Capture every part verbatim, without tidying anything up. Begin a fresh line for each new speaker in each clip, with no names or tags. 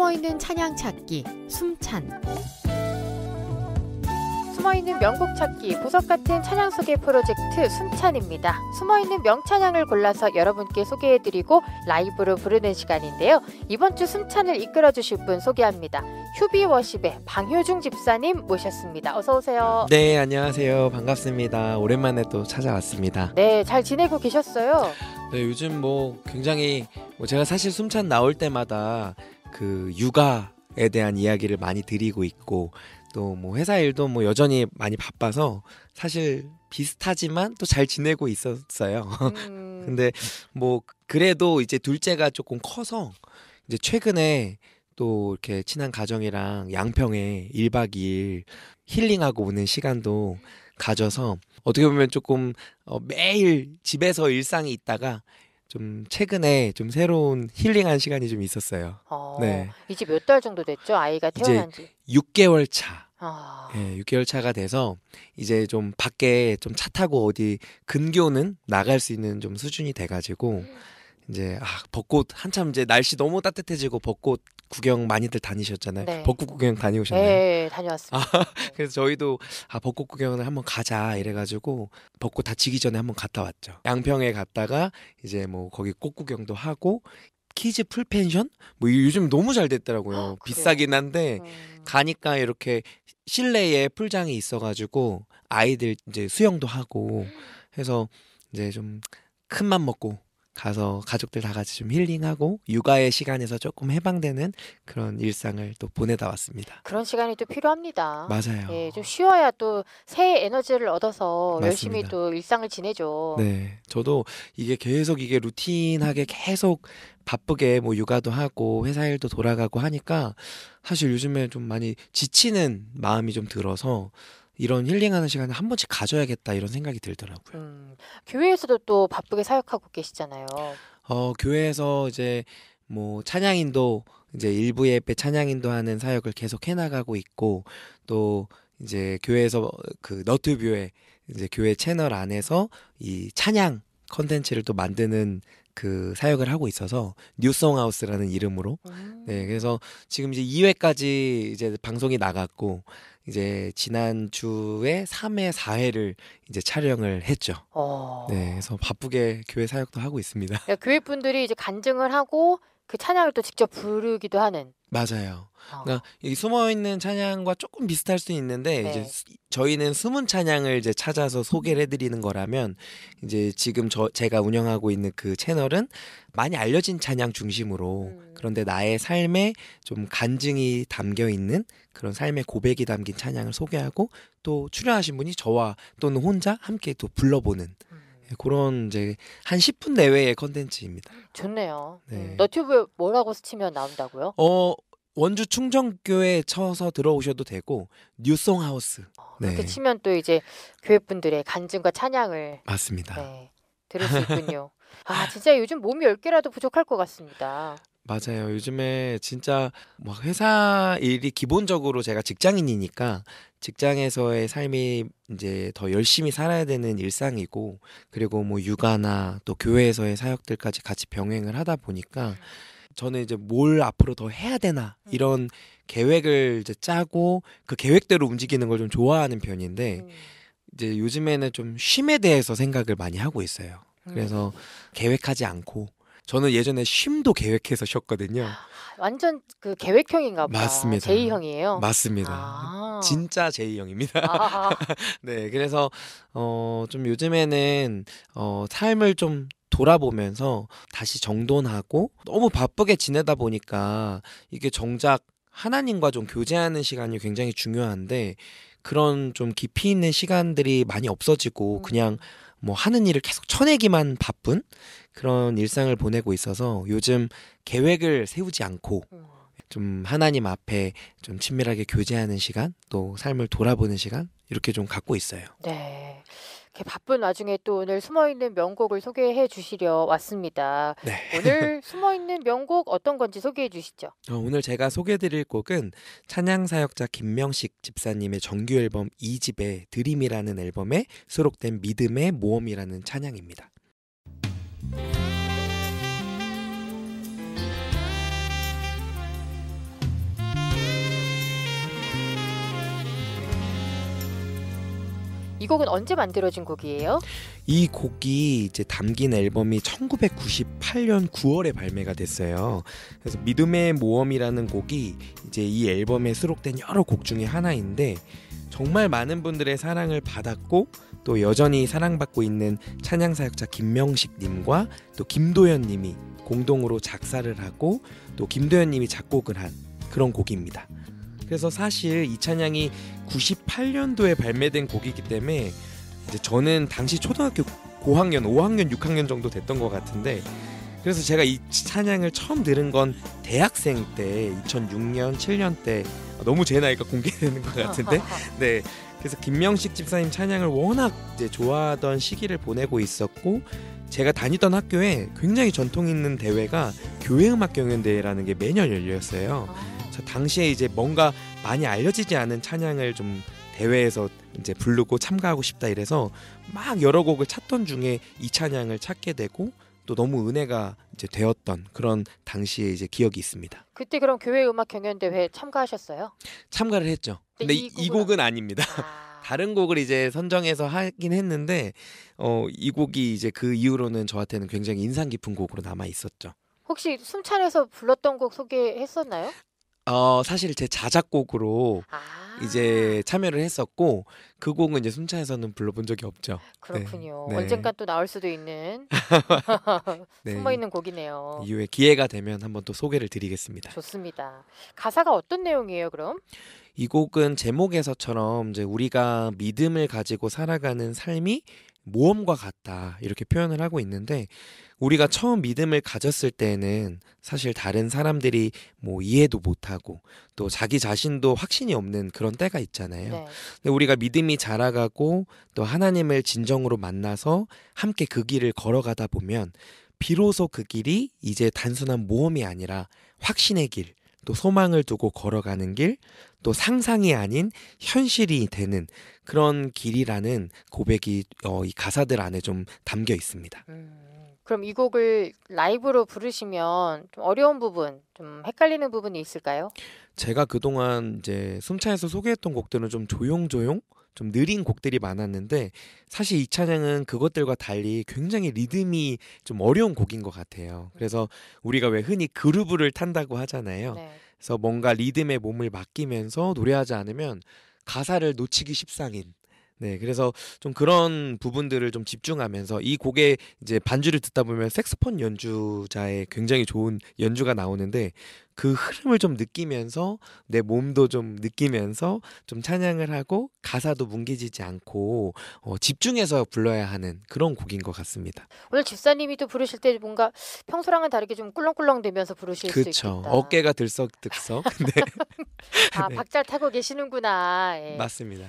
숨어있는 찬양 찾기 숨찬.
숨어있는 명곡 찾기 보석 같은 찬양 소개 프로젝트 숨찬입니다. 숨어있는 명찬양을 골라서 여러분께 소개해드리고 라이브로 부르는 시간인데요. 이번 주 숨찬을 이끌어주실 분 소개합니다. 휴비워십의 방효중 집사님 모셨습니다. 어서 오세요.
네, 안녕하세요. 반갑습니다. 오랜만에 또 찾아왔습니다.
네, 잘 지내고 계셨어요?
네, 요즘 뭐 굉장히 뭐 제가 사실 숨찬 나올 때마다 그 육아에 대한 이야기를 많이 드리고 있고 또 뭐 회사 일도 뭐 여전히 많이 바빠서 사실 비슷하지만 또 잘 지내고 있었어요.
음...
근데 뭐 그래도 이제 둘째가 조금 커서 이제 최근에 또 이렇게 친한 가정이랑 양평에 일박 이일 힐링하고 오는 시간도 가져서 어떻게 보면 조금 어 매일 집에서 일상이 있다가 좀 최근에 좀 새로운 힐링한 시간이 좀 있었어요.
어,
네.
이제 몇 달 정도 됐죠? 아이가 태어난 지?
이제 육 개월 차.
아...
네, 육 개월 차가 돼서 이제 좀 밖에 좀 차 타고 어디 근교는 나갈 수 있는 좀 수준이 돼가지고 이제 아, 벚꽃 한참 이제 날씨 너무 따뜻해지고 벚꽃 구경 많이들 다니셨잖아요.
네.
벚꽃 구경 다녀오셨나요?
네, 다녀왔습니다.
아, 그래서 저희도 아, 벚꽃 구경을 한번 가자 이래가지고 벚꽃 다 지기 전에 한번 갔다 왔죠. 양평에 갔다가 이제 뭐 거기 꽃 구경도 하고 키즈 풀펜션? 뭐 요즘 너무 잘 됐더라고요.
아,
비싸긴 한데
음...
가니까 이렇게 실내에 풀장이 있어가지고 아이들 이제 수영도 하고 해서 이제 좀 큰 맘 먹고 가서 가족들 다 같이 좀 힐링하고 육아의 시간에서 조금 해방되는 그런 일상을 또 보내다 왔습니다.
그런 시간이 또 필요합니다.
맞아요.
예, 좀 쉬어야 또 새 에너지를 얻어서
맞습니다.
열심히 또 일상을 지내죠.
네, 저도 이게 계속 이게 루틴하게 계속 바쁘게 뭐 육아도 하고 회사 일도 돌아가고 하니까 사실 요즘에 좀 많이 지치는 마음이 좀 들어서 이런 힐링하는 시간을 한 번씩 가져야겠다 이런 생각이 들더라고요.
음, 교회에서도 또 바쁘게 사역하고 계시잖아요.
어, 교회에서 이제 뭐 찬양인도 이제 일부 예배 찬양인도 하는 사역을 계속 해나가고 있고 또 이제 교회에서 그 너튜브에 이제 교회 채널 안에서 이 찬양 컨텐츠를 또 만드는 그 사역을 하고 있어서 뉴송하우스라는 이름으로
음.
네 그래서 지금 이제 이 회까지 이제 방송이 나갔고 이제 지난 주에 삼 회, 사 회를 이제 촬영을 했죠.
어.
네, 그래서 바쁘게 교회 사역도 하고 있습니다.
그러니까 교회 분들이 이제 간증을 하고 그 찬양을 또 직접 부르기도 하는.
맞아요.
어.
그러니까 이 숨어 있는 찬양과 조금 비슷할 수 있는데
네.
이제 수- 저희는 숨은 찬양을 이제 찾아서 소개를 해드리는 거라면 이제 지금 저 제가 운영하고 있는 그 채널은 많이 알려진 찬양 중심으로
음.
그런데 나의 삶에 좀 간증이 담겨 있는 그런 삶의 고백이 담긴 찬양을 소개하고 또 출연하신 분이 저와 또는 혼자 함께 또 불러보는
음.
그런 이제 한 십 분 내외의 컨텐츠입니다.
좋네요.
네.
음, 너튜브에 뭐라고 치면 나온다고요?
어 원주 충정교회 쳐서 들어오셔도 되고 뉴송하우스
어,
네.
그렇게 치면 또 이제 교회 분들의 간증과 찬양을
맞습니다.
네, 들을 수 있군요. 아, 진짜 요즘 몸이 열 개라도 부족할 것 같습니다.
맞아요. 요즘에 진짜 막 회사 일이 기본적으로 제가 직장인이니까 직장에서의 삶이 이제 더 열심히 살아야 되는 일상이고 그리고 뭐 육아나 또 교회에서의 사역들까지 같이 병행을 하다 보니까 저는 이제 뭘 앞으로 더 해야 되나 이런 계획을 이제 짜고 그 계획대로 움직이는 걸 좀 좋아하는 편인데
음.
이제 요즘에는 좀 쉼에 대해서 생각을 많이 하고 있어요. 그래서 계획하지 않고 저는 예전에 쉼도 계획해서 쉬었거든요.
완전 그 계획형인가 보다.
맞습니다.
제이형이에요.
맞습니다.
아.
진짜 제이형입니다.
아.
네, 그래서 어, 좀 요즘에는 어, 삶을 좀 돌아보면서 다시 정돈하고 너무 바쁘게 지내다 보니까 이게 정작 하나님과 좀 교제하는 시간이 굉장히 중요한데 그런 좀 깊이 있는 시간들이 많이 없어지고 그냥 뭐 하는 일을 계속 쳐내기만 바쁜 그런 일상을 보내고 있어서 요즘 계획을 세우지 않고 좀 하나님 앞에 좀 친밀하게 교제하는 시간 또 삶을 돌아보는 시간 이렇게 좀 갖고 있어요.
네. 이렇게 바쁜 와중에 또 오늘 숨어있는 명곡을 소개해 주시려 왔습니다.
네.
오늘 숨어있는 명곡 어떤 건지 소개해 주시죠.
어, 오늘 제가 소개해드릴 곡은 찬양사역자 김명식 집사님의 정규 앨범 이 집의 드림이라는 앨범에 수록된 믿음의 모험이라는 찬양입니다.
이 곡은 언제 만들어진 곡이에요?
이 곡이 이제 담긴 앨범이 천구백구십팔 년 구월에 발매가 됐어요. 그래서 믿음의 모험이라는 곡이 이제 이 앨범에 수록된 여러 곡 중에 하나인데 정말 많은 분들의 사랑을 받았고 또 여전히 사랑받고 있는 찬양사역자 김명식 님과 또 김도현 님이 공동으로 작사를 하고 또 김도현 님이 작곡을 한 그런 곡입니다. 그래서 사실 이 찬양이 구십팔 년도에 발매된 곡이기 때문에 이제 저는 당시 초등학교 고학년, 오 학년, 육 학년 정도 됐던 것 같은데 그래서 제가 이 찬양을 처음 들은 건 대학생 때 이천육 년, 칠 년 때 너무 제 나이가 공개되는 것 같은데 네. 그래서 김명식 집사님 찬양을 워낙 이제 좋아하던 시기를 보내고 있었고 제가 다니던 학교에 굉장히 전통 있는 대회가 교회음악경연대회라는 게 매년 열렸어요. 저 당시에 이제 뭔가 많이 알려지지 않은 찬양을 좀 대회에서 이제 부르고 참가하고 싶다 이래서 막 여러 곡을 찾던 중에 이 찬양을 찾게 되고 또 너무 은혜가 이제 되었던 그런 당시에 이제 기억이 있습니다.
그때 그럼 교회 음악 경연 대회 참가하셨어요?
참가를 했죠. 근데 이, 이 곡은 아닙니다.
아...
다른 곡을 이제 선정해서 하긴 했는데 어, 이 곡이 이제 그 이후로는 저한테는 굉장히 인상 깊은 곡으로 남아 있었죠.
혹시 숨찬에서 불렀던 곡 소개했었나요?
어, 사실 제 자작곡으로
아...
이제 참여를 했었고 그 곡은 이제 숨차에서는 불러본 적이 없죠.
그렇군요.
네. 네.
언젠간 또 나올 수도 있는
네.
숨어있는 곡이네요.
이후에 기회가 되면 한번 또 소개를 드리겠습니다.
좋습니다. 가사가 어떤 내용이에요 그럼?
이 곡은 제목에서처럼 이제 우리가 믿음을 가지고 살아가는 삶이 모험과 같다 이렇게 표현을 하고 있는데 우리가 처음 믿음을 가졌을 때는 사실 다른 사람들이 뭐 이해도 못하고 또 자기 자신도 확신이 없는 그런 때가 있잖아요.
네.
근데 우리가 믿음이 자라가고 또 하나님을 진정으로 만나서 함께 그 길을 걸어가다 보면 비로소 그 길이 이제 단순한 모험이 아니라 확신의 길, 또 소망을 두고 걸어가는 길, 또 상상이 아닌 현실이 되는 그런 길이라는 고백이 어, 이 가사들 안에 좀 담겨 있습니다.
음, 그럼 이 곡을 라이브로 부르시면 좀 어려운 부분, 좀 헷갈리는 부분이 있을까요?
제가 그동안 이제 숨차에서 소개했던 곡들은 좀 조용조용 좀 느린 곡들이 많았는데 사실 이 찬양은 그것들과 달리 굉장히 리듬이 좀 어려운 곡인 것 같아요. 그래서 우리가 왜 흔히 그루브를 탄다고 하잖아요.
네.
그래서 뭔가 리듬에 몸을 맡기면서 노래하지 않으면 가사를 놓치기 십상인 네, 그래서 좀 그런 부분들을 좀 집중하면서 이 곡의 이제 반주를 듣다 보면 색소폰 연주자의 굉장히 좋은 연주가 나오는데 그 흐름을 좀 느끼면서 내 몸도 좀 느끼면서 좀 찬양을 하고 가사도 뭉개지지 않고 어, 집중해서 불러야 하는 그런 곡인 것 같습니다.
오늘 집사님이 또 부르실 때 뭔가 평소랑은 다르게 좀 꿀렁꿀렁대면서 부르실
그쵸.
수 있겠다.
어깨가 들썩들썩. 네.
아,
네.
박자를 타고 계시는구나. 예.
맞습니다.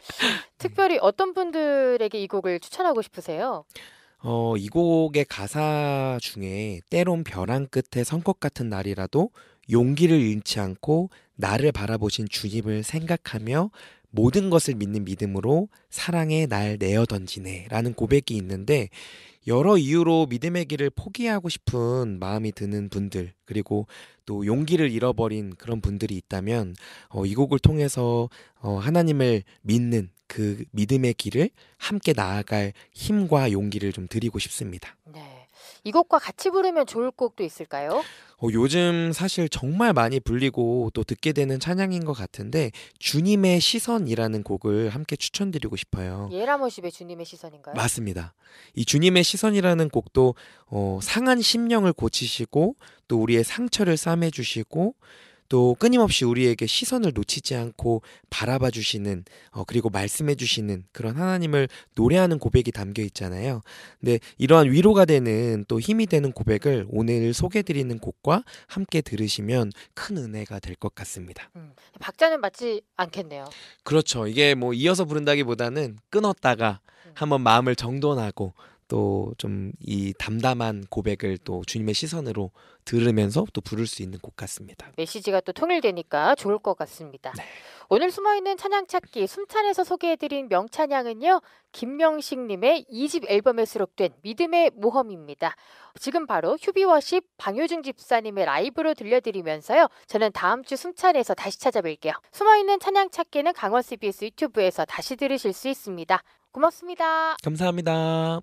특별히 어떤 분들에게 이 곡을 추천하고 싶으세요?
어, 이 곡의 가사 중에 때론 벼랑 끝에 선것 같은 날이라도 용기를 잃지 않고 나를 바라보신 주님을 생각하며 모든 것을 믿는 믿음으로 사랑에 날 내어 던지네 라는 고백이 있는데 여러 이유로 믿음의 길을 포기하고 싶은 마음이 드는 분들 그리고 또 용기를 잃어버린 그런 분들이 있다면 어, 이 곡을 통해서 어, 하나님을 믿는 그 믿음의 길을 함께 나아갈 힘과 용기를 좀 드리고 싶습니다.
네, 이 곡과 같이 부르면 좋을 곡도 있을까요?
어, 요즘 사실 정말 많이 불리고 또 듣게 되는 찬양인 것 같은데 주님의 시선이라는 곡을 함께 추천드리고 싶어요.
예라모십의 주님의 시선인가요?
맞습니다. 이 주님의 시선이라는 곡도 어, 상한 심령을 고치시고 또 우리의 상처를 싸매주시고 또 끊임없이 우리에게 시선을 놓치지 않고 바라봐 주시는 어, 그리고 말씀해 주시는 그런 하나님을 노래하는 고백이 담겨 있잖아요. 근데 이러한 위로가 되는 또 힘이 되는 고백을 오늘 소개해드리는 곡과 함께 들으시면 큰 은혜가 될 것 같습니다.
음, 박자는 맞지 않겠네요.
그렇죠. 이게 뭐 이어서 부른다기보다는 끊었다가
음.
한번 마음을 정돈하고 또 좀 이 담담한 고백을 또 주님의 시선으로 들으면서 또 부를 수 있는 곡 같습니다.
메시지가 또 통일되니까 좋을 것 같습니다.
네.
오늘 숨어있는 찬양 찾기 숨찬에서 소개해드린 명찬양은요, 김명식님의 이 집 앨범에 수록된 믿음의 모험입니다. 지금 바로 휴비워십 방효중 집사님의 라이브로 들려드리면서요, 저는 다음 주 숨찬에서 다시 찾아뵐게요. 숨어있는 찬양 찾기는 강원 씨비에스 유튜브에서 다시 들으실 수 있습니다. 고맙습니다.
감사합니다.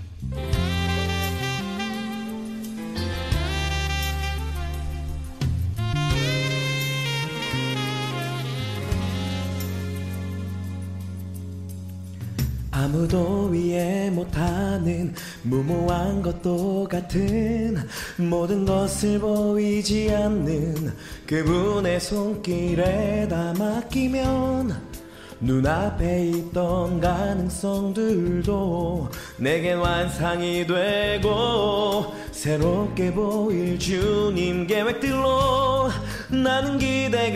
아무도 이해 못하는 무모한 것도 같은 모든 것을 보이지 않는 그분의 손길에 다 맡기면 눈앞에 있던 가능성들도 내겐 완상이 되고 새롭게 보일 주님 계획들로 나는 기대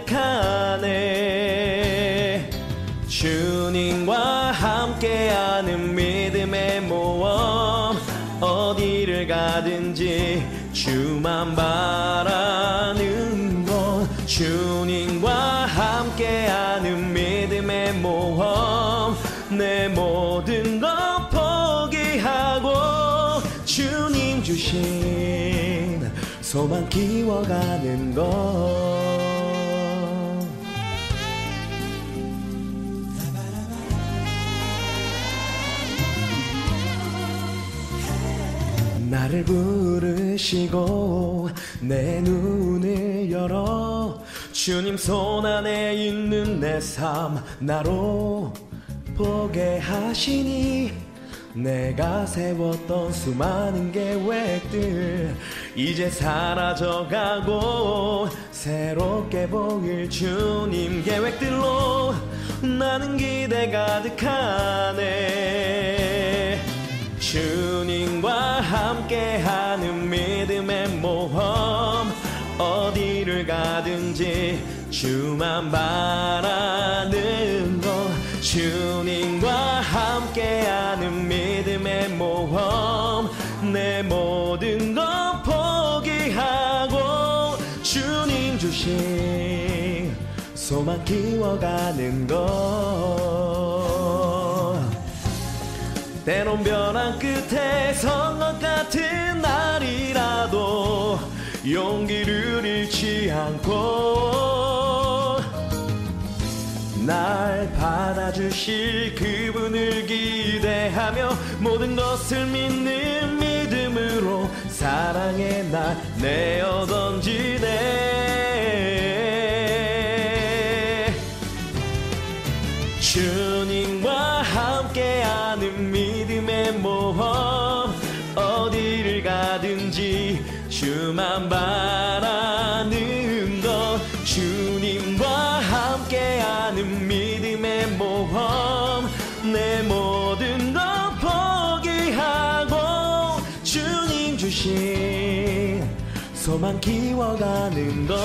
가득하네. 주님과 함께하는 믿음의 모험, 어디를 가든지 주만 바라는 것. 주님과 함께하는 믿음의 모험, 내 모든 것 포기하고 주님 주신 소망 키워가는 것. 나를 부르시고 내 눈을 열어 주님 손 안에 있는 내 삶 나로 보게 하시니 내가 세웠던 수많은 계획들 이제 사라져가고 새롭게 보일 주님 계획들로 나는 기대 가득하네. 주님과 함께하는 믿음의 모험, 어디를 가든지 주만 바라는 것. 주님과 함께하는 믿음의 모험, 내 모든 것 포기하고 주님 주신 소망 키워가는 것. 때론 벼랑 끝에 선 것 같은 날이라도 용기를 잃지 않고 날 받아주실 그분을 기대하며 모든 것을 믿는 믿음으로 사랑의 날 내어 던지네. 주님과 함께하는 믿음의 모험, 어디를 가든지 주만 바라는 것. 주님과 함께하는 믿음의 모험, 내 모든 것 포기하고 주님 주신 소망 키워가는 것.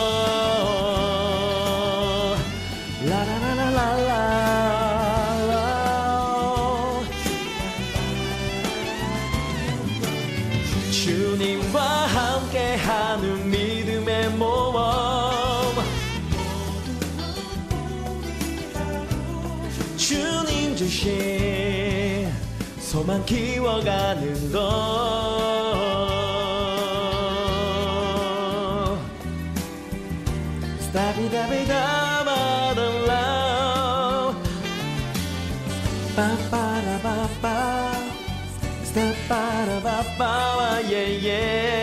라라라라라. 주님과 함께하는 믿음의 모험, 주님 주신 소망 키워가는 것. 스타비다비다바달라 빠빠라바빠 스타빠라바빠 예예